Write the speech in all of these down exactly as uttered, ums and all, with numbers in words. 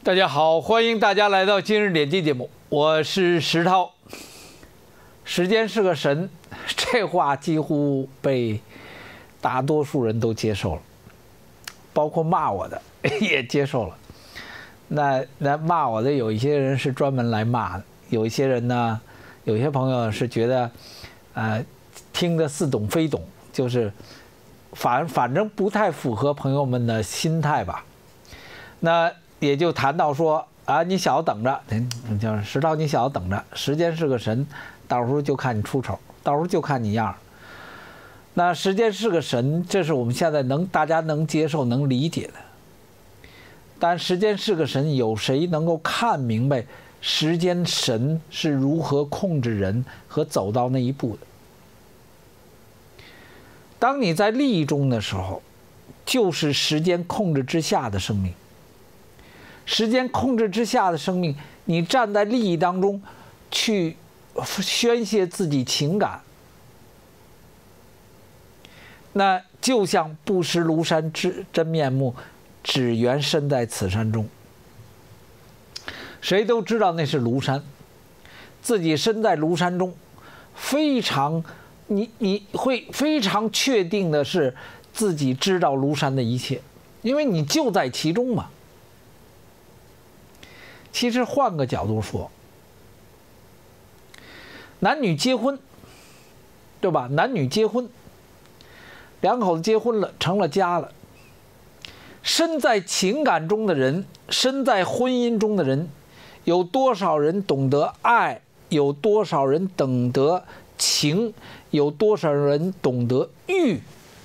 大家好，欢迎大家来到今日点击节目，我是石涛。时间是个神，这话几乎被大多数人都接受了，包括骂我的也接受了。那那骂我的有一些人是专门来骂的，有一些人呢，有些朋友是觉得，呃，听得似懂非懂，就是反反正不太符合朋友们的心态吧。那也就谈到说啊，你小子等着，就是石涛，你小子等着，时间是个神，到时候就看你出丑，到时候就看你样。那时间是个神，这是我们现在能大家能接受、能理解的。但时间是个神，有谁能够看明白时间神是如何控制人和走到那一步的？当你在利益中的时候，就是时间控制之下的生命。时间控制之下的生命，你站在利益当中去宣泄自己情感，那就像不识庐山之真面目，只缘身在此山中。谁都知道那是庐山，自己身在庐山中，非常你你会非常确定的是自己知道庐山的一切，因为你就在其中嘛。其实换个角度说，男女结婚，对吧？男女结婚，两口子结婚了，成了家了。身在情感中的人，身在婚姻中的人，有多少人懂得爱？有多少人懂得情？有多少人懂得欲？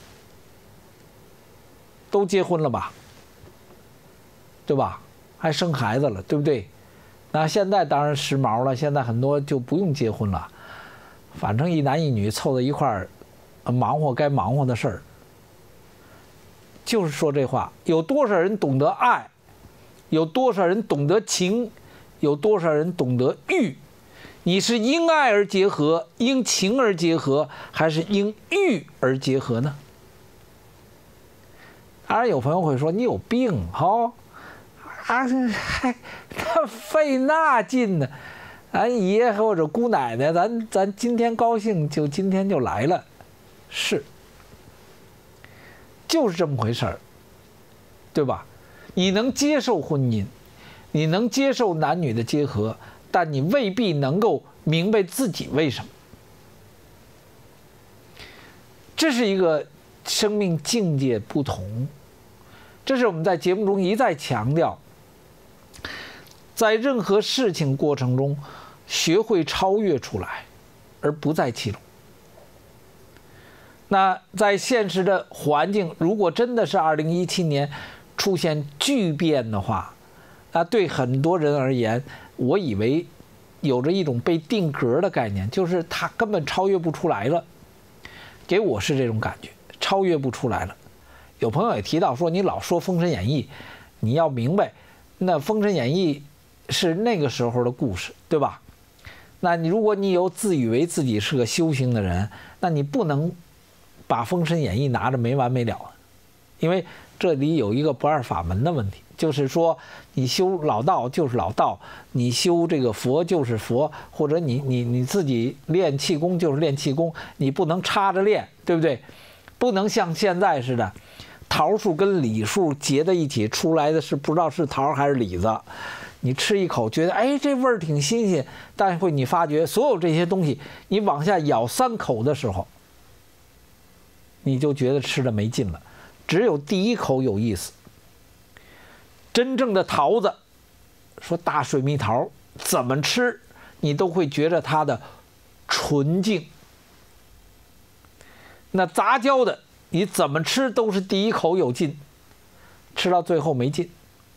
都结婚了吧？对吧？还生孩子了，对不对？那现在当然时髦了，现在很多就不用结婚了，反正一男一女凑在一块儿，忙活该忙活的事儿。就是说这话，有多少人懂得爱？有多少人懂得情？有多少人懂得欲？你是因爱而结合，因情而结合，还是因欲而结合呢？当然有朋友会说你有病哈。哦啊，还他费那劲呢！咱爷或者姑奶奶，咱咱今天高兴就今天就来了，是，就是这么回事儿，对吧？你能接受婚姻，你能接受男女的结合，但你未必能够明白自己为什么。这是一个生命境界不同，这是我们在节目中一再强调。在任何事情过程中，学会超越出来，而不在其中。那在现实的环境，如果真的是二零一七年出现巨变的话，那对很多人而言，我以为有着一种被定格的概念，就是他根本超越不出来了。给我是这种感觉，超越不出来了。有朋友也提到说，你老说《封神演义》，你要明白，那《封神演义》是那个时候的故事，对吧？那你如果你有自以为自己是个修行的人，那你不能把《封神演义》拿着没完没了，因为这里有一个不二法门的问题，就是说你修老道就是老道，你修这个佛就是佛，或者你你你自己练气功就是练气功，你不能插着练，对不对？不能像现在似的，桃树跟李树结在一起出来的是不知道是桃还是李子。你吃一口觉得哎这味儿挺新鲜，但会你发觉所有这些东西你往下咬三口的时候，你就觉得吃的没劲了，只有第一口有意思。真正的桃子，说大水蜜桃怎么吃你都会觉得它的纯净，那杂交的你怎么吃都是第一口有劲，吃到最后没劲。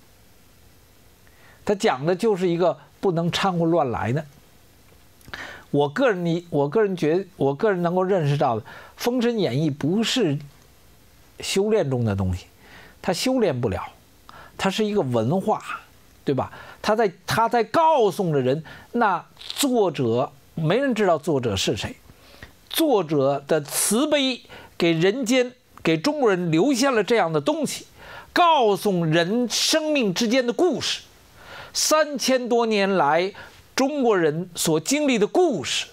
他讲的就是一个不能掺和乱来的。我个人你我个人觉得我个人能够认识到的，《封神演义》不是修炼中的东西，它修炼不了，它是一个文化，对吧？他在他在告诉着人，那作者没人知道作者是谁，作者的慈悲给人间给中国人留下了这样的东西，告诉人生命之间的故事， 三千多年来中国人所经历的故事，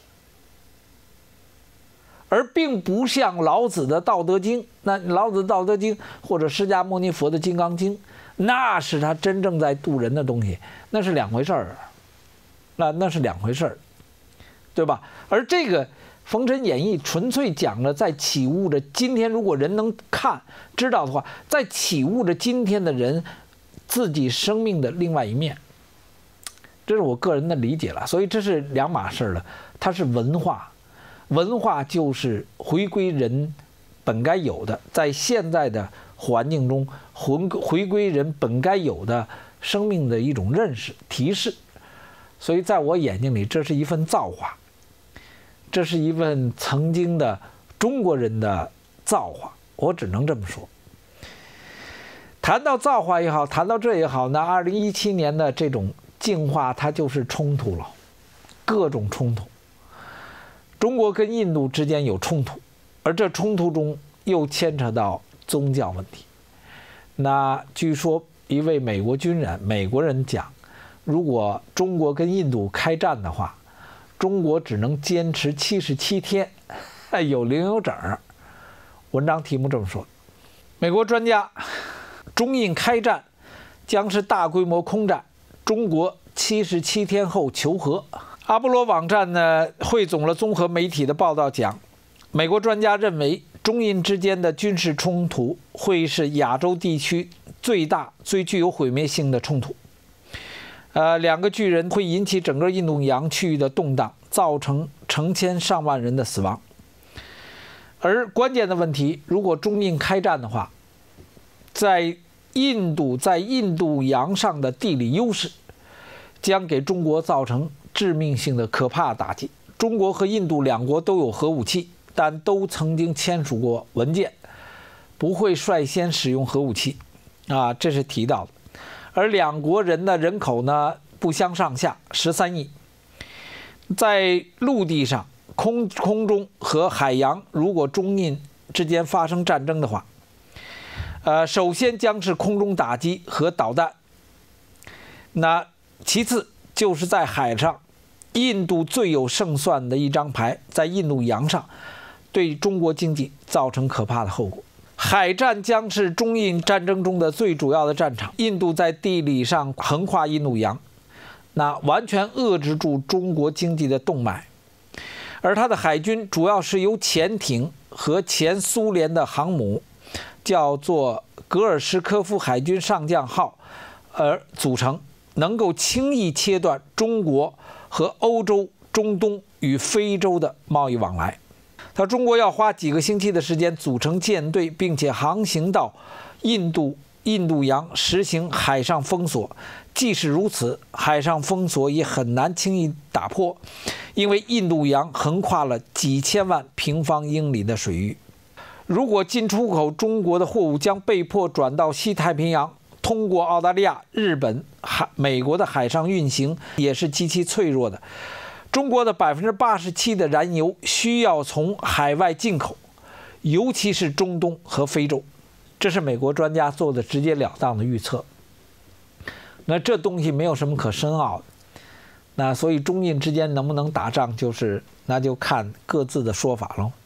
而并不像老子的《道德经》，那老子的《道德经》或者释迦牟尼佛的《金刚经》，那是他真正在度人的东西，那是两回事儿，那那是两回事儿，对吧？而这个《封神演义》纯粹讲了在启悟着今天，如果人能看知道的话，在启悟着今天的人自己生命的另外一面，这是我个人的理解了。所以这是两码事了，它是文化，文化就是回归人本该有的，在现在的环境中回回归人本该有的生命的一种认识提示。所以在我眼睛里，这是一份造化，这是一份曾经的中国人的造化，我只能这么说。谈到造化也好，谈到这也好，那二零一七年的这种进化，它就是冲突了，各种冲突。中国跟印度之间有冲突，而这冲突中又牵扯到宗教问题。那据说一位美国军人，美国人讲，如果中国跟印度开战的话，中国只能坚持七十七天，有零有整。文章题目这么说。美国专家，中印开战将是大规模空战，中国七十七天后求和。阿波罗网站呢汇总了综合媒体的报道，讲美国专家认为，中印之间的军事冲突会是亚洲地区最大、最具有毁灭性的冲突。呃，两个巨人会引起整个印度洋区域的动荡，造成成千上万人的死亡。而关键的问题，如果中印开战的话，在印度在印度洋上的地理优势将给中国造成致命性的可怕打击。中国和印度两国都有核武器，但都曾经签署过文件，不会率先使用核武器，啊，这是提到的。而两国人的人口呢不相上下，十三亿。在陆地上、空空中和海洋，如果中印之间发生战争的话，呃，首先将是空中打击和导弹。那其次就是在海上，印度最有胜算的一张牌，在印度洋上，对中国经济造成可怕的后果。海战将是中印战争中的最主要的战场。印度在地理上横跨印度洋，那完全遏制住中国经济的动脉。而它的海军主要是由潜艇和前苏联的航母，叫做格尔什科夫海军上将号而组成，能够轻易切断中国和欧洲、中东与非洲的贸易往来。他中国要花几个星期的时间组成舰队，并且航行到印度印度洋实行海上封锁。即使如此，海上封锁也很难轻易打破，因为印度洋横跨了几千万平方英里的水域。如果进出口中国的货物将被迫转到西太平洋，通过澳大利亚、日本、海美国的海上运行也是极其脆弱的。中国的百分之八十七的燃油需要从海外进口，尤其是中东和非洲，这是美国专家做的直截了当的预测。那这东西没有什么可深奥的，那所以中印之间能不能打仗，就是那就看各自的说法喽。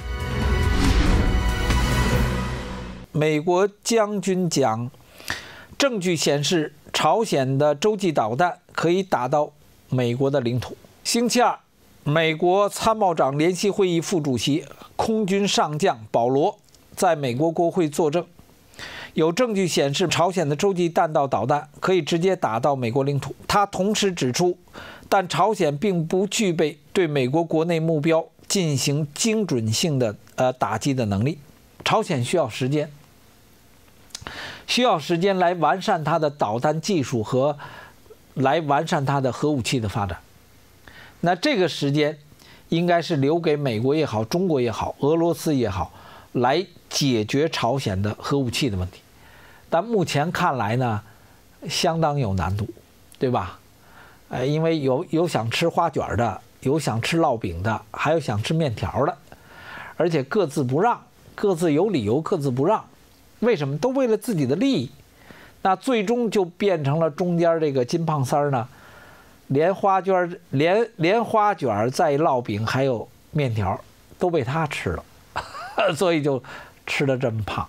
美国将军讲，证据显示朝鲜的洲际导弹可以打到美国的领土。星期二，美国参谋长联席会议副主席空军上将保罗在美国国会作证，有证据显示朝鲜的洲际弹道导弹可以直接打到美国领土。他同时指出，但朝鲜并不具备对美国国内目标进行精准性的呃打击的能力。朝鲜需要时间，需要时间来完善它的导弹技术和来完善它的核武器的发展。那这个时间应该是留给美国也好、中国也好、俄罗斯也好，来解决朝鲜的核武器的问题。但目前看来呢，相当有难度，对吧？呃，因为有有想吃花卷的，有想吃烙饼的，还有想吃面条的，而且各自不让，各自有理由，各自不让。为什么？都为了自己的利益。 那最终就变成了中间这个金胖三儿呢，连花卷、连连花卷再烙饼还有面条都被他吃了，所以就吃得这么胖。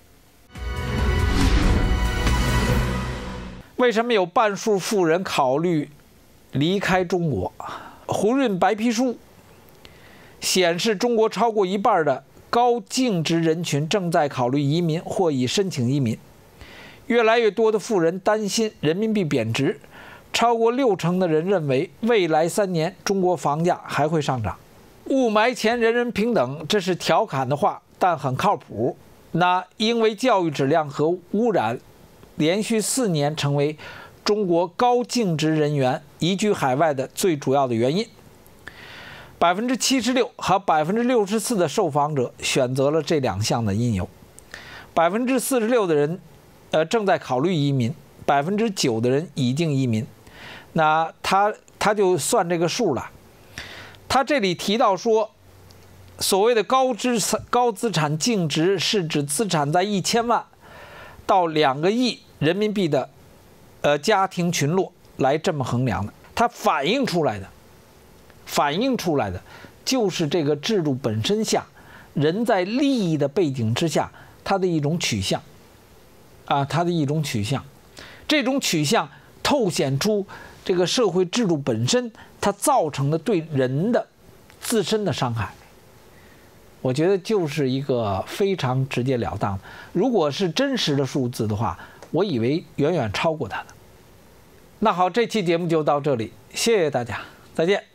为什么有半数富人考虑离开中国？胡润白皮书显示，中国超过一半的高净值人群正在考虑移民或已申请移民。越来越多的富人担心人民币贬值，超过六成的人认为未来三年中国房价还会上涨。雾霾前人人平等，这是调侃的话，但很靠谱。那因为教育质量和污染，连续四年成为中国高净值人员移居海外的最主要的原因。百分之七十六和百分之六十四的受访者选择了这两项的因由。百分之四十六的人，呃，正在考虑移民，百分之九的人已经移民。那他他就算这个数了。他这里提到说，所谓的高资产高资产净值是指资产在一千万到两个亿人民币的呃家庭群落来这么衡量的。它反映出来的。反映出来的就是这个制度本身下，人在利益的背景之下，它的一种取向，啊，它的一种取向，这种取向透显出这个社会制度本身它造成的对人的自身的伤害。我觉得就是一个非常直截了当的。如果是真实的数字的话，我以为远远超过它的。那好，这期节目就到这里，谢谢大家，再见。